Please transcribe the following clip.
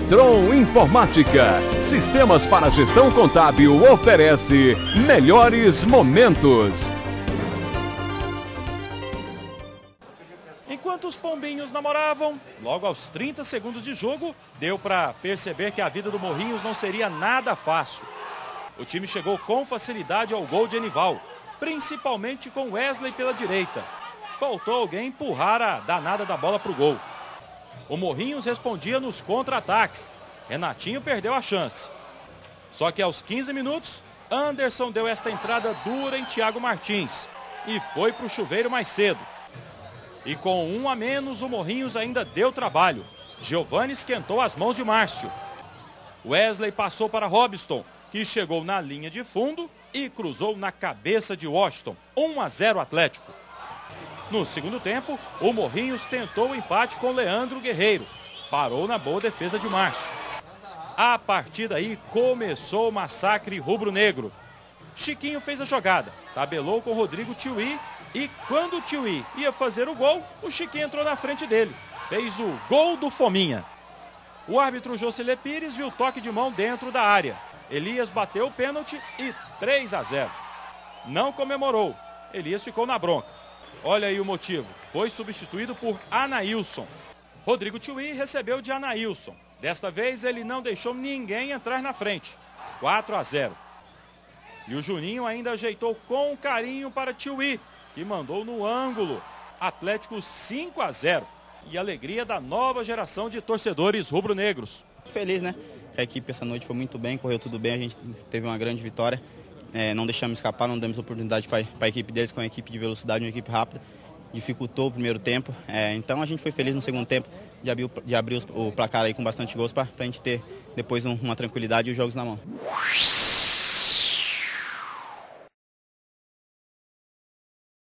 Detron Informática, sistemas para gestão contábil, oferece melhores momentos. Enquanto os pombinhos namoravam, logo aos 30 segundos de jogo, deu para perceber que a vida do Morrinhos não seria nada fácil. O time chegou com facilidade ao gol de Enival, principalmente com Wesley pela direita. Faltou alguém empurrar a danada da bola para o gol. O Morrinhos respondia nos contra-ataques. Renatinho perdeu a chance. Só que aos 15 minutos, Anderson deu esta entrada dura em Thiago Martins e foi para o chuveiro mais cedo. E com 1 a menos, o Morrinhos ainda deu trabalho. Giovani esquentou as mãos de Márcio. Wesley passou para Robson, que chegou na linha de fundo e cruzou na cabeça de Washington. 1 a 0 Atlético. No segundo tempo, o Morrinhos tentou o empate com Leandro Guerreiro. Parou na boa defesa de Márcio. A partir daí começou o massacre rubro-negro. Chiquinho fez a jogada, tabelou com Rodrigo Tiuí e quando o Tiuí ia fazer o gol, o Chiquinho entrou na frente dele. Fez o gol do Fominha. O árbitro Jocilê Pires viu o toque de mão dentro da área. Elias bateu o pênalti e 3 a 0. Não comemorou. Elias ficou na bronca. Olha aí o motivo. Foi substituído por Anailson. Rodrigo Tiuí recebeu de Anailson. Desta vez ele não deixou ninguém entrar na frente. 4 a 0. E o Juninho ainda ajeitou com carinho para Tiuí, que mandou no ângulo. Atlético 5 a 0. E alegria da nova geração de torcedores rubro-negros. Feliz, né? A equipe essa noite foi muito bem, correu tudo bem, a gente teve uma grande vitória. Não deixamos escapar, não demos oportunidade para a equipe deles, com uma equipe de velocidade, uma equipe rápida. Dificultou o primeiro tempo, então a gente foi feliz no segundo tempo de abrir o placar aí com bastante gols para a gente ter depois uma tranquilidade e os jogos na mão.